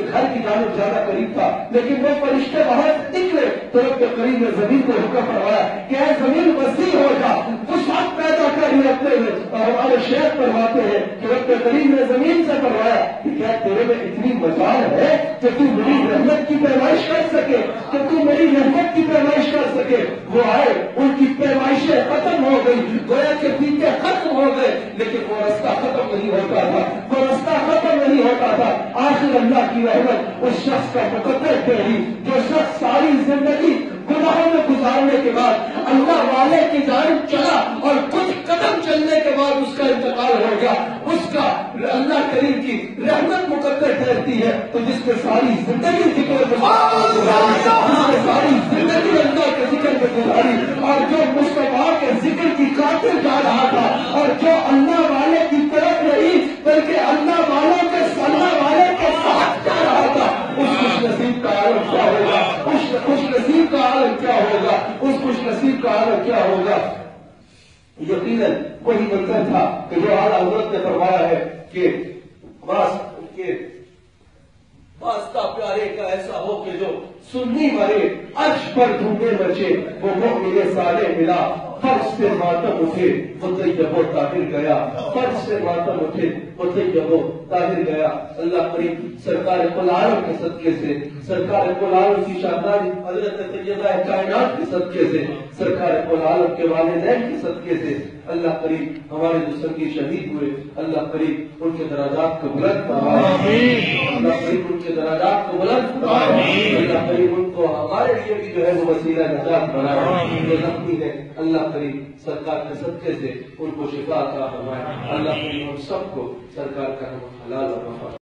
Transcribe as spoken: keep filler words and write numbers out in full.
گھر کی جانب زیادہ قریب تھا، لیکن وہ فرشتے وہاں سے نکلے تو رب کریم نے زمین کو حکم فرمایا کہ اے زمین وسیع ہو جا، وسعت پیدا کر ہی رکھتے ہوئے. اور ہمارے شیخ فرماتے ہیں کہ رب کریم نے زمین سے فرمایا کہ کیا تیرے میں اتنی مجال ہے کہ تو میری رحمت کی پیمائش کر سکے، کہ تو میری رحمت کی پیمائش کر سکے. وہ آئے، ان کی پیمائشیں ختم ہو گئی، گویا کے پیتے ختم ہو گئے، لیکن وہ رستہ ختم نہیں ہوتا تھا، وہ رستہ ختم نہیں ہوتا تھا. آخر اللہ کی رحمت اس شخص کا مقدر ٹھہری جو شخص ساری زندگی گناہوں میں گزارنے کے بعد اللہ والے کی جانب چلا اور کچھ قدم چلنے کے بعد اس کا انتقال ہو گیا. اس کا اللہ کریم کی رحمت مقدر ٹھہرتی ہے. تو جس نے ساری زندگی ذکر گزاری، جس نے ساری زندگی اللہ کے ذکر میں گزاری، اور جو مصطفیٰ کے ذکر کی خاطر جا رہا تھا، اور جو اللہ والے کی طرف نہیں بلکہ اللہ والوں کے صلاح والے کے ساتھ جا رہا تھا، اس خوش نصیب کا عالم کیا ہوگا، اس خوش نصیب کا عالم کیا ہوگا، اس خوش نصیب کا عالم کیا ہوگا. یقیناً وہی منظر تھا کہ جو اعلیٰ حضرت نے فرمایا ہے کہ واسطہ پیارے کا ایسا ہو کہ جو سنی مرے، عرش پر دھومے مچے، وہ مومن صالح ملا، فرش سے ماتم اٹھے وہ طیب و طاہر گیا، فرش سے ماتم اٹھے وہ طیب و طاہر گیا. اللہ کریم سرکار کل عالم کے صدقے سے، سرکار کل عالم کی شاہداری حضرت طیبہ کائنات کے صدقے سے، سرکار کل عالم کے والدین کے صدقے سے اللہ کریم ہمارے جو سنگی شہید ہوئے، اللہ کریم ان کے درجات کو بلند فرمائے، اللہ کریم ان کے درجات کو بلند فرمائے، اللہ کریم ان کو ہمارے لیے بھی جو ہے وہ وسیلہ نجات بنائے. جو زخمی ہے اللہ کریم سرکار کے صدقے سے ان کو شفا عطا فرمائے. اللہ کریم ہم سب کو سرکار کا حلال اور وفا